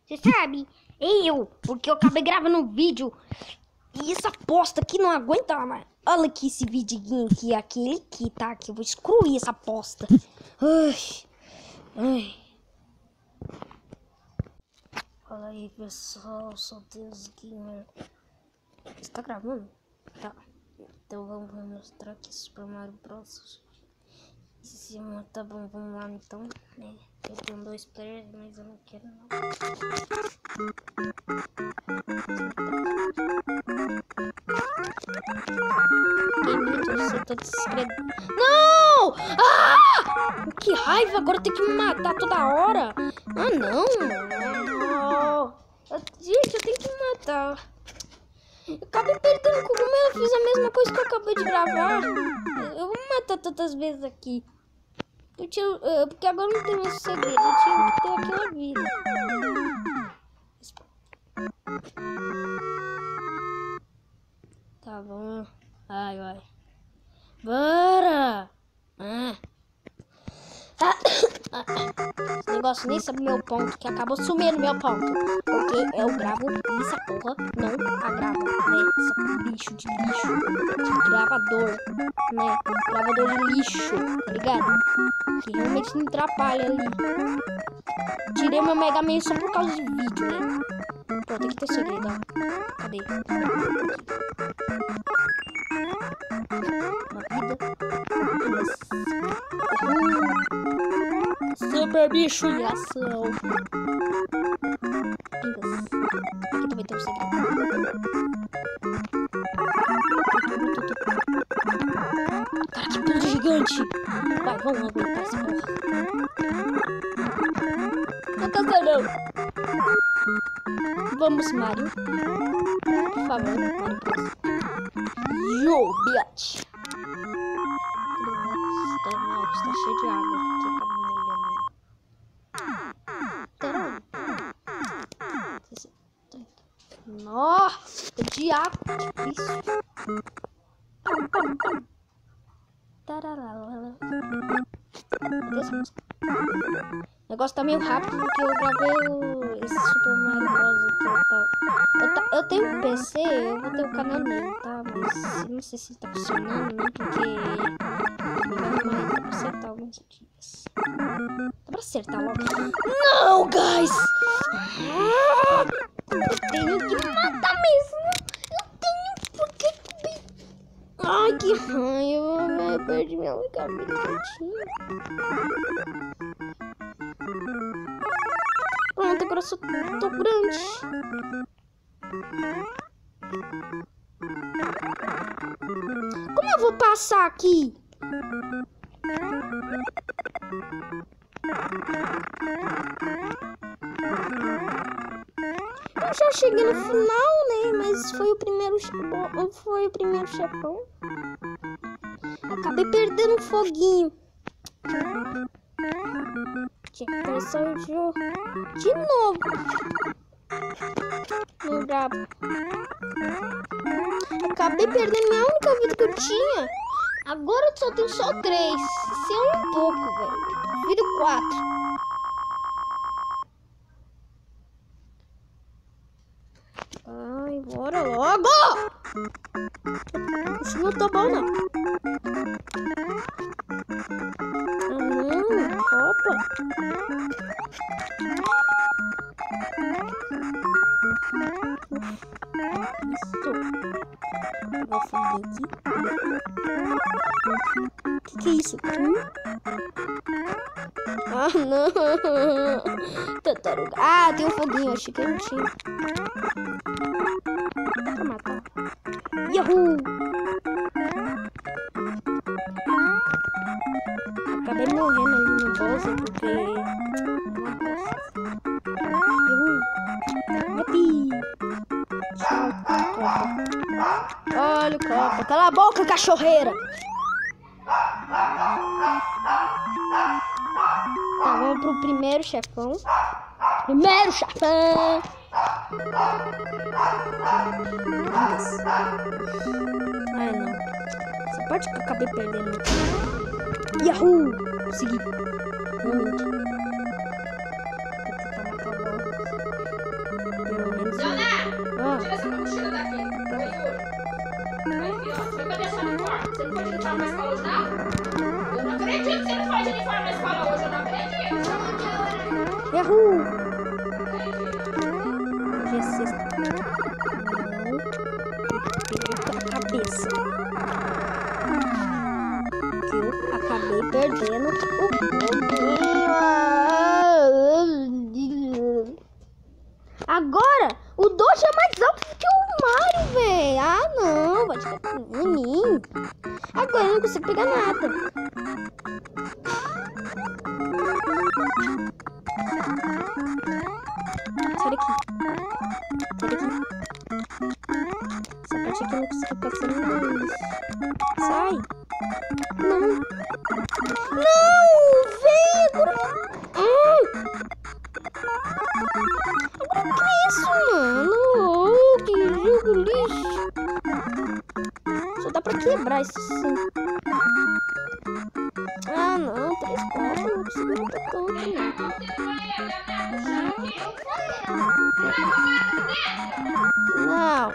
Você sabe? Porque eu acabei gravando um vídeo e essa aposta aqui não aguenta mais. Olha aqui esse vidinho aqui, aquele aqui, tá? Que eu vou excluir essa aposta. Ai. Fala aí, pessoal, sou Deus Gamer. Você tá gravando? Tá. Então vamos mostrar aqui Super Mario Bros. Tá bom, vamos lá então, né? Eu tenho 2 players, mas eu não quero não. Você tá descrevendo. Não! Ah! Que raiva! Agora tem que me matar toda hora. Ah, não! Gente, eu tenho que me matar. Eu acabei perdendo o cogumelo, fiz a mesma coisa que eu acabei de gravar. Eu vou me matar tantas vezes aqui. Porque agora não tem mais segredo, eu tinha que ter aquela vida. Tá bom. Vai. Bora! Esse negócio nem sabe meu ponto, que acabou sumindo meu ponto. Porque eu gravo e essa porra não agrava, né? Esse bicho de lixo, de gravador, né? Gravador de lixo, tá ligado? Que realmente me atrapalha ali. Tirei meu Mega Man só por causa de vídeo, né? Pô, tem que ter segredo, ó. Cadê? Uma vida. Super bicho em ação. Aqui também tem um segredo. Cara, que pulo gigante. Vai, vamos aguentar essa porra. Não tá não. Vamos, Mario. Por favor, Mario Bros. Yo, bitch. Está cheio de água. Nossa, de água, difícil. O negócio tá meio rápido porque eu gravei esse Super Mario Bros. Eu tenho um PC, eu vou ter o canal nele, tá? Mas eu não sei se ele tá funcionando, né? Porque ele vai arrumar pra acertar alguns dias. Dá pra acertar logo? Não, guys! Eu tenho que matar mesmo. Porque... Ai, que raiva. Eu perdi minha única vida que eu tinha. Pronto, agora eu só tô grande. Como eu vou passar aqui? Eu já cheguei no final, né? Mas foi o primeiro chefão. Acabei perdendo o foguinho. Tinha que começar o jogo de novo. Não dá. Acabei perdendo minha única vida que eu tinha. Agora eu só tenho 3. Isso é um pouco, velho. Vida 4. Ai, bora logo! Isso não tá bom, não. Ah, não. Opa. Isso. Vou fazer aqui. Que é isso? Ah, não. Tartaruga. Ah, tem um foguinho. Achei que eu não tinha. Dá pra matar. Yahoo! Acabei morrendo ali no boss porque... Yahoo! Yupi! Tchau, Copa. Olha o Copa. Cala a boca, cachorreira! Tá, vamos pro primeiro chefão. Primeiro chefão! Ai, não. Essa parte que eu acabei perdendo. Yahoo! Consegui. Vou tentar matar o boss. uniforme na escola hoje, não? Eu não acredito que você não faz uniforme na escola hoje, eu não acredito. Errou! Hoje é sexta. Não. Cabeça. Que eu acabei perdendo Agora, o Doge é mais alto do que o Mario, velho. Ah, não. Vai ficar pequenininho. Agora eu não consigo pegar nada. Sai daqui. Sai daqui. Essa parte aqui eu não consigo passar mais. Sai. Não. Não, velho. Agora que isso, mano? Oh, que jogo lixo. Só dá pra quebrar isso sim. Ah, não. 3 pontos. Não consigo lutar tanto, não. Não.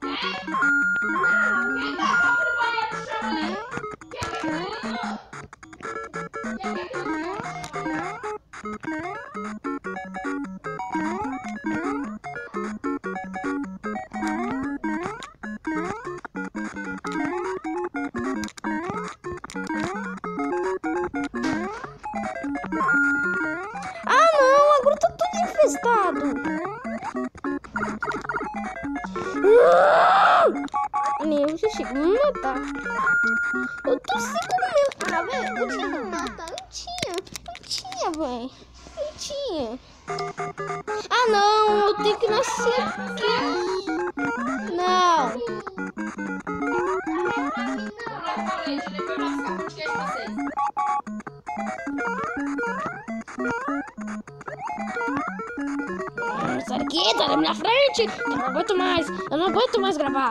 Ah, não. Agora tá tudo infestado. Meu, já chegou a me matar. Eu tô sem comer. Ah, velho, eu tinha que me matar. Eu tinha, velho. Eu tinha. Ah, não, eu tenho que nascer aqui. Não. Sai daqui, tá na minha frente. Eu não aguento mais. Eu não aguento mais gravar.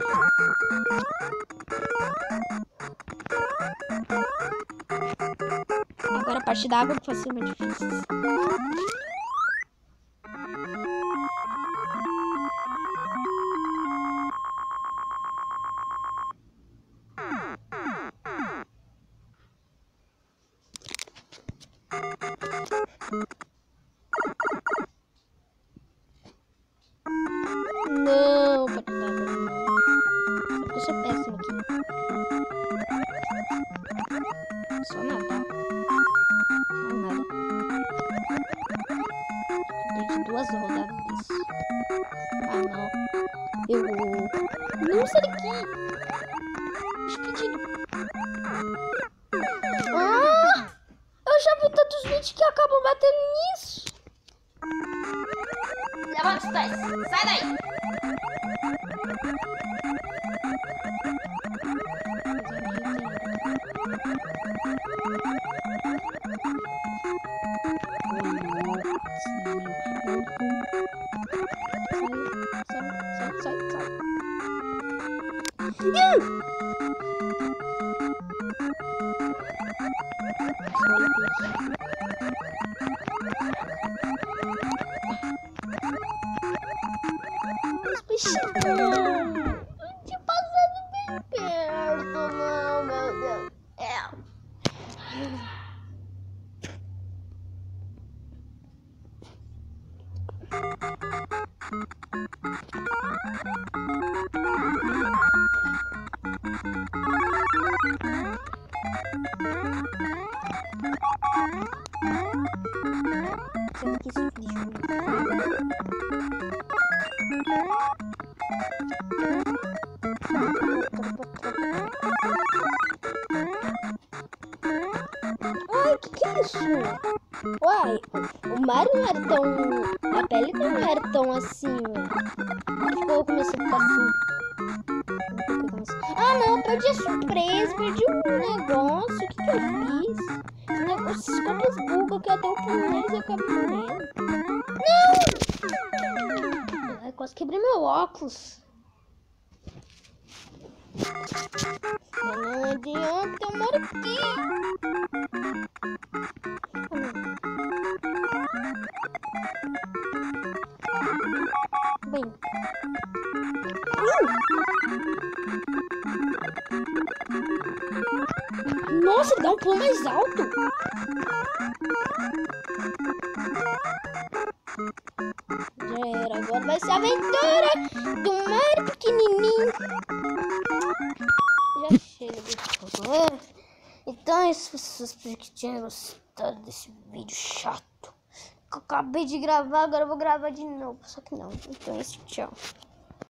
Agora a parte da água vai ser muito difícil. Não, parte da água não. Eu sou péssimo aqui. Só nadar. Não nada. Desde 2 rodadas disso. Ah, não. Eu vou... Não, sai daqui. Despedido. Ah! Eu já vi tantos vídeos que acabam batendo nisso. Levanta os pés. Sai daí. Sai. Os bichinhos te passando bem perto, não, meu Deus. Ai, que é isso? Uai, o Mario não era tão... A pele não era tão assim, velho. Tipo, eu comecei a ficar assim. Ah, não, eu perdi a surpresa, perdi um negócio. O que que eu fiz? Esse negócio, esses copos bugam que até eu pulo neles e eu acabo morrendo. Não! Ai, quase quebrei meu óculos. Não adianta, eu moro aqui. Bem. Nossa, ele dá um pulo mais alto. Já era, agora vai ser a aventura do Mario pequenininho. Já chega de falar. Então é isso, pessoas. Espero que tenham gostado desse vídeo chato que eu acabei de gravar. Agora eu vou gravar de novo. Só que não. Então é isso, tchau.